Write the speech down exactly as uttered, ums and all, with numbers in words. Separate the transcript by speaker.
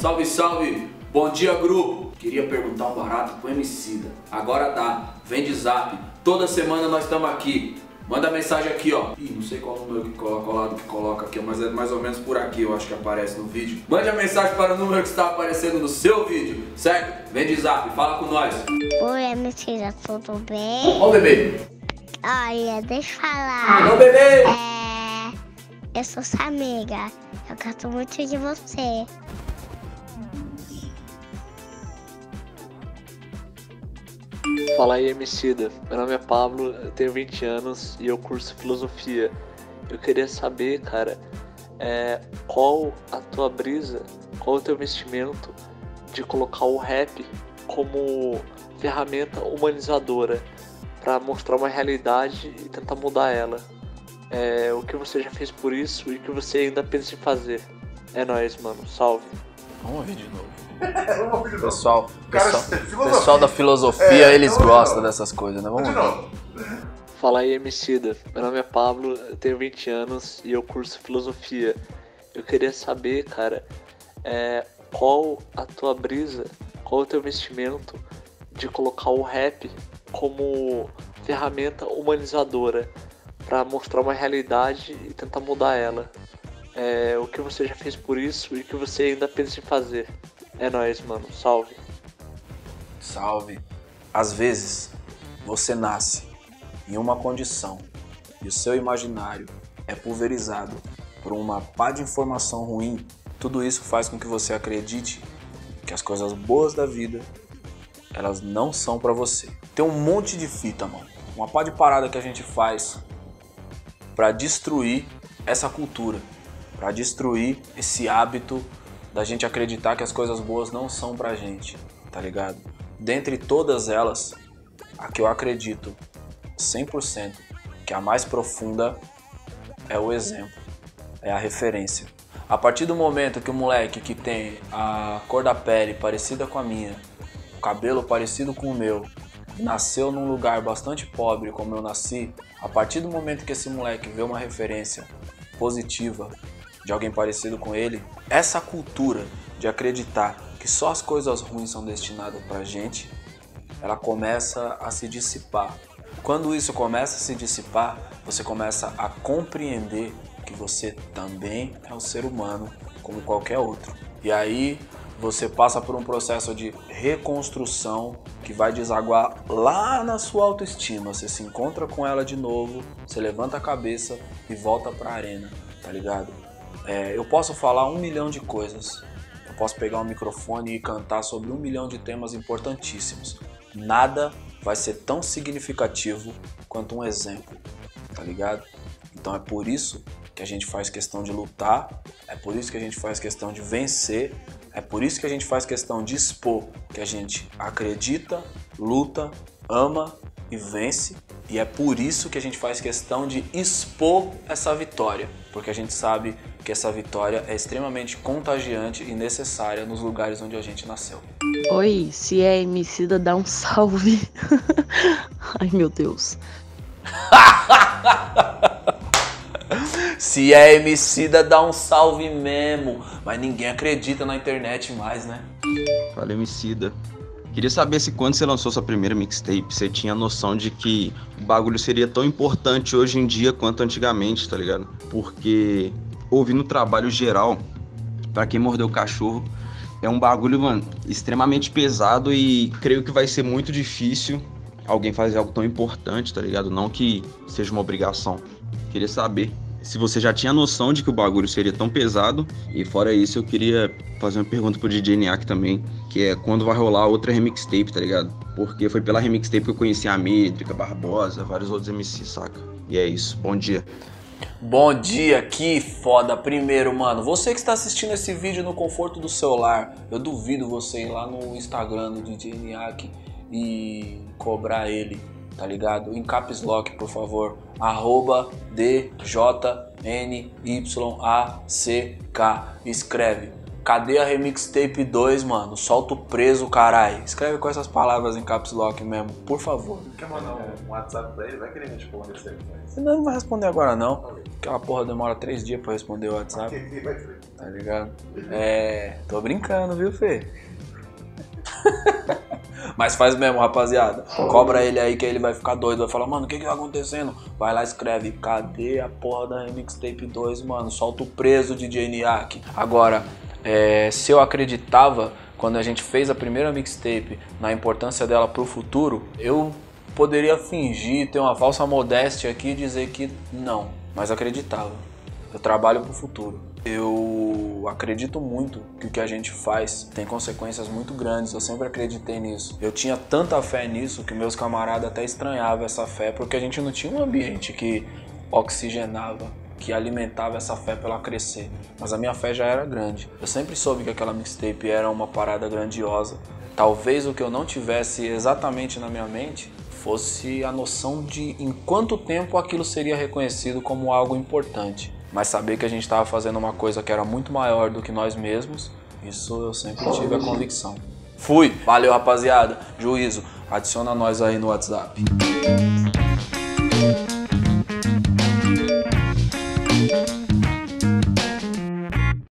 Speaker 1: Salve, salve! Bom dia, grupo! Queria perguntar um barato pro Emicida. Agora dá, vem de zap. Toda semana nós estamos aqui. Manda mensagem aqui, ó. Ih, não sei qual número que coloca, qual lado que coloca aqui, mas é mais ou menos por aqui, eu acho que aparece no vídeo. Mande a mensagem para o número que está aparecendo no seu vídeo, certo? Vem de zap, fala com nós.
Speaker 2: Oi, Emicida, tudo bem?
Speaker 1: Ó o bebê.
Speaker 2: Olha, deixa eu falar.
Speaker 1: Ó o bebê.
Speaker 2: É... Eu sou sua amiga. Eu gosto muito de você.
Speaker 3: Fala aí, Emicida. Meu nome é Pablo, eu tenho vinte anos e eu curso filosofia. Eu queria saber, cara, é, qual a tua brisa, qual o teu investimento de colocar o rap como ferramenta humanizadora para mostrar uma realidade e tentar mudar ela. É, o que você já fez por isso e o que você ainda pensa em fazer. É nóis, mano. Salve.
Speaker 4: Vamos ouvir de novo.
Speaker 5: Vamos ouvir de novo.
Speaker 4: Pessoal,
Speaker 5: Cara,
Speaker 4: pessoal, pessoal da filosofia,
Speaker 5: É,
Speaker 4: eles
Speaker 5: vamos de
Speaker 4: gostam
Speaker 5: novo.
Speaker 4: dessas coisas, né? Vamos
Speaker 5: De
Speaker 4: ouvir.
Speaker 5: novo.
Speaker 3: Fala aí, Emicida. Meu nome é Pablo, eu tenho vinte anos e eu curso filosofia. Eu queria saber, cara, é, qual a tua brisa, qual o teu investimento de colocar o rap como ferramenta humanizadora para mostrar uma realidade e tentar mudar ela. É, o que você já fez por isso e o que você ainda pensa em fazer. É nóis, mano. Salve.
Speaker 4: Salve. Às vezes, você nasce em uma condição e o seu imaginário é pulverizado por uma pá de informação ruim. Tudo isso faz com que você acredite que as coisas boas da vida, elas não são pra você. Tem um monte de fita, mano. Uma pá de parada que a gente faz pra destruir essa cultura, pra destruir esse hábito da gente acreditar que as coisas boas não são pra gente, tá ligado? Dentre todas elas, a que eu acredito cem por cento que a mais profunda é o exemplo, é a referência. A partir do momento que o moleque que tem a cor da pele parecida com a minha, o cabelo parecido com o meu, nasceu num lugar bastante pobre como eu nasci, a partir do momento que esse moleque vê uma referência positiva de alguém parecido com ele, essa cultura de acreditar que só as coisas ruins são destinadas pra gente, ela começa a se dissipar. Quando isso começa a se dissipar, você começa a compreender que você também é um ser humano como qualquer outro. E aí você passa por um processo de reconstrução que vai desaguar lá na sua autoestima. Você se encontra com ela de novo, você levanta a cabeça e volta pra arena, tá ligado? É, eu posso falar um milhão de coisas. Eu posso pegar um microfone e cantar sobre um milhão de temas importantíssimos. Nada vai ser tão significativo quanto um exemplo, tá ligado? Então é por isso que a gente faz questão de lutar, é por isso que a gente faz questão de vencer, é por isso que a gente faz questão de expor que a gente acredita, luta, ama e vence. E é por isso que a gente faz questão de expor essa vitória, porque a gente sabe que essa vitória é extremamente contagiante e necessária nos lugares onde a gente nasceu.
Speaker 6: Oi, se é Emicida, dá um salve. Ai, meu Deus.
Speaker 4: Se é Emicida, dá um salve mesmo. Mas ninguém acredita na internet mais, né?
Speaker 7: Fala, Emicida. Queria saber se quando você lançou sua primeira mixtape, você tinha noção de que o bagulho seria tão importante hoje em dia quanto antigamente, tá ligado? Porque ouvindo o trabalho geral, pra quem mordeu o cachorro, é um bagulho, mano, extremamente pesado e creio que vai ser muito difícil alguém fazer algo tão importante, tá ligado? Não que seja uma obrigação. Queria saber se você já tinha noção de que o bagulho seria tão pesado. E fora isso, eu queria fazer uma pergunta pro D J Niak também, que é quando vai rolar outra remixtape, tá ligado? Porque foi pela remixtape que eu conheci a Métrica, Barbosa, vários outros M Cs, saca? E é isso, bom dia.
Speaker 4: Bom dia, que foda. Primeiro, mano, você que está assistindo esse vídeo no conforto do celular, eu duvido você ir lá no Instagram do D J Niak e cobrar ele, tá ligado? Em caps lock, por favor, arroba D J N Y A C K. Escreve, cadê a Remixtape dois, mano? Solta o preso, carai. Escreve com essas palavras em caps lock mesmo, por favor.
Speaker 5: Quer mandar um WhatsApp pra ele? Vai querer responder isso aí.
Speaker 4: Você não vai responder agora não. Aquela porra demora três dias pra responder o WhatsApp.
Speaker 5: Vai querer.
Speaker 4: Tá ligado? É, tô brincando, viu, Fê? Mas faz mesmo, rapaziada. Cobra ele aí que ele vai ficar doido. Vai falar, mano, o que que tá acontecendo? Vai lá e escreve, cadê a porra da Mixtape dois, mano? Solta o preso de D J Niak. Agora, é, se eu acreditava, quando a gente fez a primeira mixtape, na importância dela pro futuro, eu poderia fingir, ter uma falsa modéstia aqui e dizer que não. Mas acreditava. Eu trabalho pro futuro. Eu acredito muito que o que a gente faz tem consequências muito grandes. Eu sempre acreditei nisso. Eu tinha tanta fé nisso que meus camaradas até estranhavam essa fé, porque a gente não tinha um ambiente que oxigenava, que alimentava essa fé para ela crescer. Mas a minha fé já era grande. Eu sempre soube que aquela mixtape era uma parada grandiosa. Talvez o que eu não tivesse exatamente na minha mente fosse a noção de em quanto tempo aquilo seria reconhecido como algo importante. Mas saber que a gente estava fazendo uma coisa que era muito maior do que nós mesmos, isso eu sempre tive a convicção. Fui! Valeu, rapaziada. Juízo. Adiciona nós aí no WhatsApp.